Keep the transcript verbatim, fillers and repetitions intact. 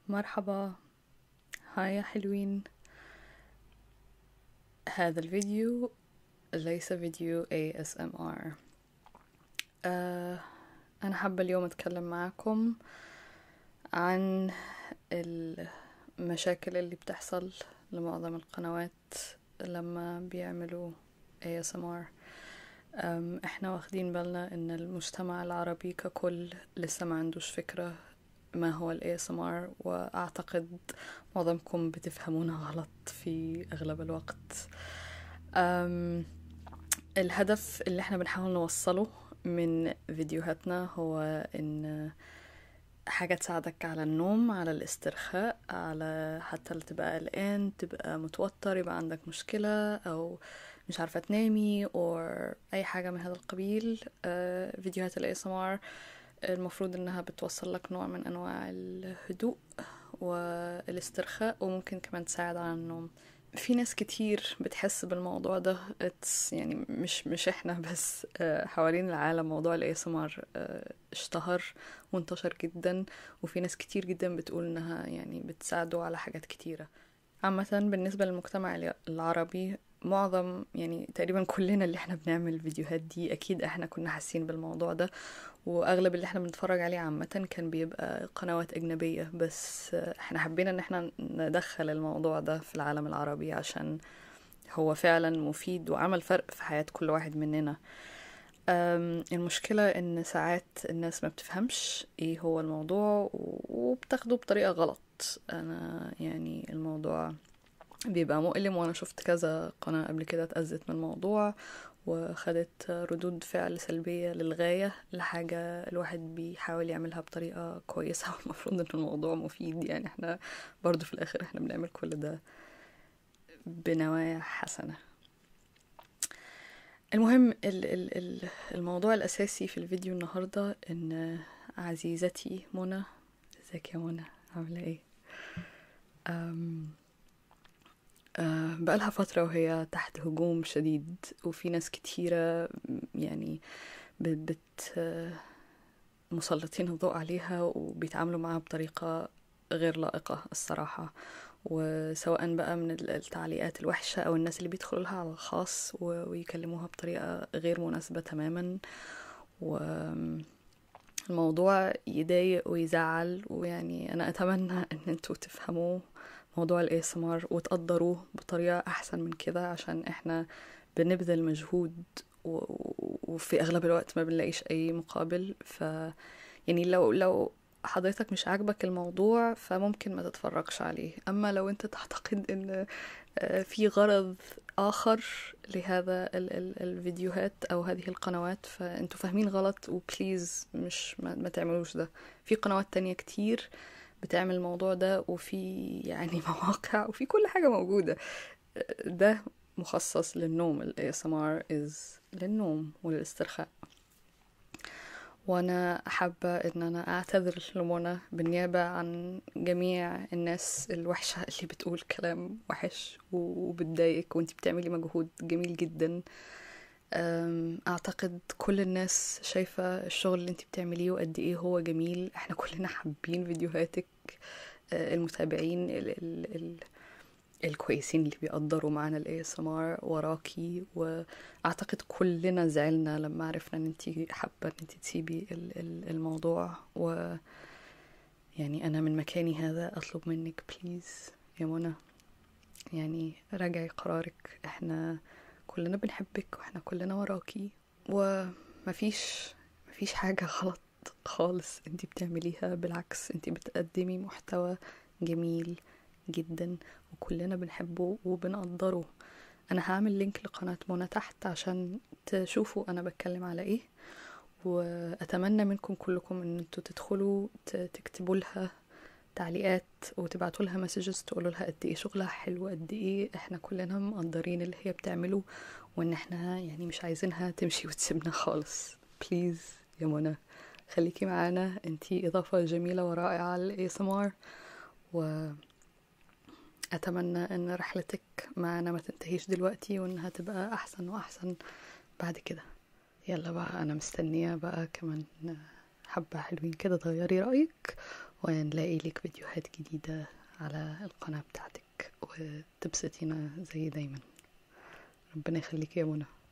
مرحبا. هاي يا حلوين. هذا الفيديو ليس فيديو إيه إس إم آر. أه أنا حابة اليوم أتكلم معاكم عن المشاكل اللي بتحصل لمعظم القنوات لما بيعملوا إيه إس إم آر. أم احنا واخدين بالنا ان المجتمع العربي ككل لسه ما عندوش فكرة ما هو ال إيه إس إم آر، واعتقد معظمكم بتفهمونا غلط في اغلب الوقت. أم الهدف اللي احنا بنحاول نوصله من فيديوهاتنا هو ان حاجة تساعدك على النوم، على الاسترخاء، على حتى اللي تبقى قلقان، تبقى متوتر، يبقى عندك مشكلة او مش عارفة تنامي او اي حاجة من هذا القبيل. آه، فيديوهات ال إيه إس إم آر المفروض انها بتوصل لك نوع من انواع الهدوء والاسترخاء، وممكن كمان تساعد على النوم. في ناس كتير بتحس بالموضوع ده. It's يعني مش مش احنا بس، آه، حوالين العالم موضوع ال إيه إس إم آر آه، اشتهر وانتشر جدا، وفي ناس كتير جدا بتقول انها يعني بتساعده على حاجات كتيرة. عامة بالنسبة للمجتمع الع- العربي، معظم يعني تقريبا كلنا اللي احنا بنعمل الفيديوهات دي اكيد احنا كنا حاسين بالموضوع ده، واغلب اللي احنا بنتفرج عليه عامة كان بيبقى قنوات اجنبية، بس احنا حبينا ان احنا ندخل الموضوع ده في العالم العربي عشان هو فعلا مفيد وعمل فرق في حياة كل واحد مننا. أم، المشكلة ان ساعات الناس ما بتفهمش ايه هو الموضوع وبتاخده بطريقة غلط. انا يعني الموضوع بيبقى مؤلم، وانا شفت كذا قناة قبل كده اتأذت من الموضوع وخدت ردود فعل سلبية للغاية لحاجة الواحد بيحاول يعملها بطريقة كويسة والمفروض ان الموضوع مفيد. يعني احنا برضو في الاخر احنا بنعمل كل ده بنوايا حسنة. المهم ال ال ال الموضوع الأساسي في الفيديو النهاردة ان عزيزتي منى، ازيك يا منى، عاملة ايه؟ أم آه، بقالها فترة وهي تحت هجوم شديد، وفي ناس كتيرة يعني بت بت آه، مسلطين الضوء عليها وبيتعاملوا معاها بطريقة غير لائقة الصراحة، وسواء بقى من التعليقات الوحشة أو الناس اللي بيدخلوا لها على الخاص ويكلموها بطريقة غير مناسبة تماما. والموضوع يضايق ويزعل، ويعني أنا أتمنى أن انتوا تفهموا موضوع ال إيه إس إم آر وتقدروه بطريقة أحسن من كده، عشان احنا بنبذل مجهود وفي أغلب الوقت ما بنلاقيش أي مقابل. ف يعني لو لو حضرتك مش عاجبك الموضوع فممكن ما تتفرجش عليه، أما لو انت تعتقد ان في غرض آخر لهذا ال ال الفيديوهات أو هذه القنوات فانتوا فاهمين غلط، وبليز مش ما, ما تعملوش ده. في قنوات تانية كتير بتعمل الموضوع ده، وفي يعني مواقع وفي كل حاجة موجودة. ده مخصص للنوم. ال إيه إس إم آر is للنوم وللاسترخاء. وانا حابة ان انا اعتذر لمنى بالنيابة عن جميع الناس الوحشة اللي بتقول كلام وحش وبتضايقك وانتي بتعملي مجهود جميل جدا. اعتقد كل الناس شايفة الشغل اللي انتي بتعمليه وقد ايه هو جميل. احنا كلنا حابين فيديوهاتك. آه، المتابعين ال ال ال الكويسين اللي بيقدروا معانا ال إيه إس إم آر وراكي، واعتقد كلنا زعلنا لما عرفنا ان انتي حابة ان انتي تسيبي ال- ال- الموضوع. و يعني انا من مكاني هذا اطلب منك بليز يا منى، يعني راجعي قرارك. احنا كلنا بنحبك واحنا كلنا وراكي، ومفيش مفيش حاجة غلط خالص انتي بتعمليها. بالعكس انتي بتقدمي محتوى جميل جدا وكلنا بنحبه وبنقدره. انا هعمل لينك لقناة منى تحت عشان تشوفوا انا بتكلم على ايه، واتمنى منكم كلكم ان انتوا تدخلوا تكتبوا لها تعليقات وتبعتوا لها مسجز تقولوا لها قد ايه شغلها حلو، قد ايه احنا كلنا مقدرين اللي هي بتعمله، وان احنا يعني مش عايزينها تمشي وتسيبنا خالص. بليز يا منى خليكي معانا، انتي اضافة جميلة ورائعة لل إيه إس إم آر، واتمنى ان رحلتك معانا ما تنتهيش دلوقتي وانها تبقى احسن واحسن بعد كده. يلا بقى انا مستنية بقى كمان حبة حلوين كده تغيري رأيك ونلاقي لك فيديوهات جديدة على القناة بتاعتك وتبسطينا زي دايما. ربنا يخليك يا منى.